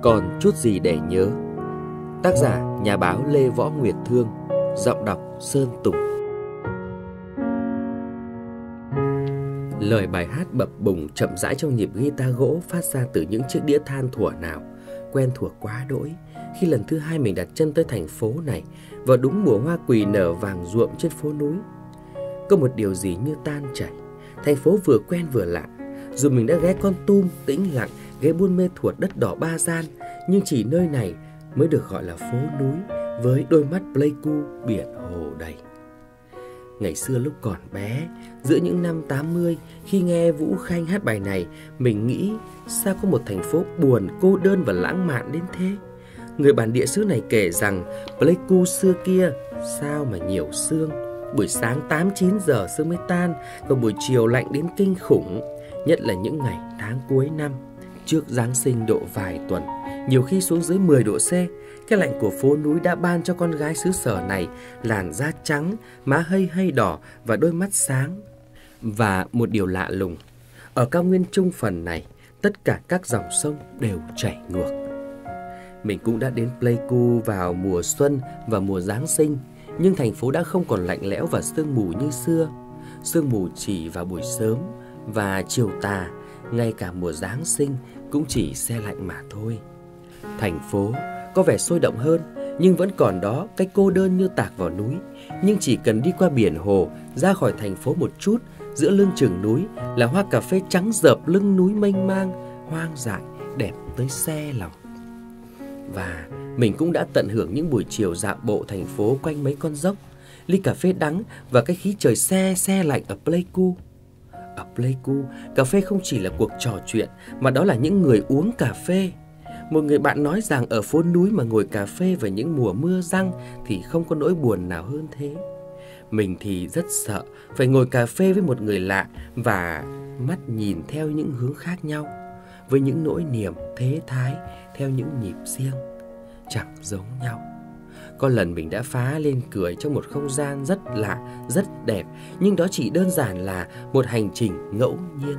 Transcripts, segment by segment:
Còn chút gì để nhớ. Tác giả nhà báo Lê Võ Nguyệt Thương. Giọng đọc Sơn Tùng. Lời bài hát bập bùng chậm rãi trong nhịp guitar gỗ phát ra từ những chiếc đĩa than thuở nào quen thuộc quá đỗi khi lần thứ hai mình đặt chân tới thành phố này vào đúng mùa hoa quỳ nở vàng ruộm trên phố núi. Có một điều gì như tan chảy. Thành phố vừa quen vừa lạ. Dù mình đã ghé Kon Tum tĩnh lặng, ghé Buôn Mê Thuột đất đỏ Ba Gian, nhưng chỉ nơi này mới được gọi là phố núi với đôi mắt Pleiku biển hồ đầy. Ngày xưa lúc còn bé, giữa những năm 80, khi nghe Vũ Khanh hát bài này, mình nghĩ sao có một thành phố buồn, cô đơn và lãng mạn đến thế. Người bản địa xứ này kể rằng Pleiku xưa kia sao mà nhiều sương. Buổi sáng 8-9 giờ sương mới tan, còn buổi chiều lạnh đến kinh khủng, nhất là những ngày tháng cuối năm. Trước Giáng sinh độ vài tuần, nhiều khi xuống dưới 10 độ C. Cái lạnh của phố núi đã ban cho con gái xứ sở này làn da trắng, má hây hây đỏ và đôi mắt sáng. Và một điều lạ lùng, ở cao nguyên Trung Phần này, tất cả các dòng sông đều chảy ngược. Mình cũng đã đến Pleiku vào mùa xuân và mùa Giáng sinh, nhưng thành phố đã không còn lạnh lẽo và sương mù như xưa. Sương mù chỉ vào buổi sớm và chiều tà, ngay cả mùa Giáng sinh cũng chỉ se lạnh mà thôi. Thành phố có vẻ sôi động hơn, nhưng vẫn còn đó cái cô đơn như tạc vào núi. Nhưng chỉ cần đi qua biển hồ, ra khỏi thành phố một chút, giữa lưng chừng núi là hoa cà phê trắng rợp lưng núi mênh mang, hoang dại, đẹp tới se lòng. Và mình cũng đã tận hưởng những buổi chiều dạo bộ thành phố quanh mấy con dốc, ly cà phê đắng và cái khí trời se lạnh ở Pleiku. Ở Pleiku, cà phê không chỉ là cuộc trò chuyện, mà đó là những người uống cà phê. Một người bạn nói rằng ở phố núi mà ngồi cà phê vào những mùa mưa giăng thì không có nỗi buồn nào hơn thế. Mình thì rất sợ phải ngồi cà phê với một người lạ và mắt nhìn theo những hướng khác nhau, với những nỗi niềm thế thái theo những nhịp riêng, chẳng giống nhau. Có lần mình đã phá lên cười trong một không gian rất lạ, rất đẹp, nhưng đó chỉ đơn giản là một hành trình ngẫu nhiên.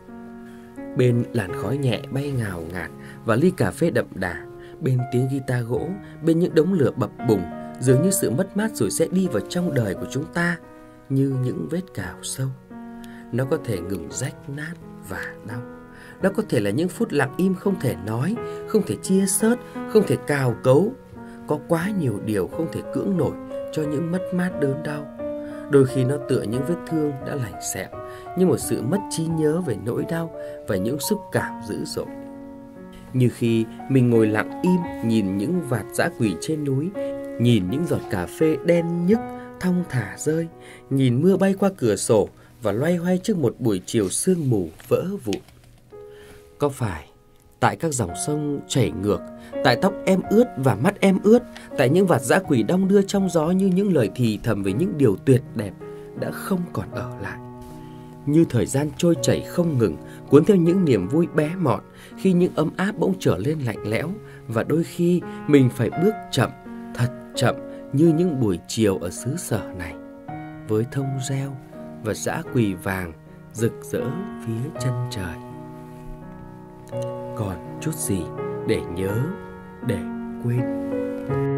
Bên làn khói nhẹ bay ngào ngạt và ly cà phê đậm đà, bên tiếng guitar gỗ, bên những đống lửa bập bùng, dường như sự mất mát rồi sẽ đi vào trong đời của chúng ta như những vết cào sâu. Nó có thể ngừng rách nát và đau. Nó có thể là những phút lặng im không thể nói, không thể chia sớt, không thể cào cấu. Có quá nhiều điều không thể cưỡng nổi cho những mất mát đớn đau. Đôi khi nó tựa những vết thương đã lành sẹo, như một sự mất trí nhớ về nỗi đau và những xúc cảm dữ dội. Như khi mình ngồi lặng im nhìn những vạt dã quỳ trên núi, nhìn những giọt cà phê đen nhức thong thả rơi, nhìn mưa bay qua cửa sổ và loay hoay trước một buổi chiều sương mù vỡ vụn. Có phải tại các dòng sông chảy ngược, tại tóc em ướt và mắt em ướt, tại những vạt dã quỳ đong đưa trong gió như những lời thì thầm về những điều tuyệt đẹp đã không còn ở lại. Như thời gian trôi chảy không ngừng, cuốn theo những niềm vui bé mọn, khi những ấm áp bỗng trở lên lạnh lẽo, và đôi khi mình phải bước chậm, thật chậm như những buổi chiều ở xứ sở này, với thông reo và dã quỳ vàng rực rỡ phía chân trời. Còn chút gì để nhớ, để quên.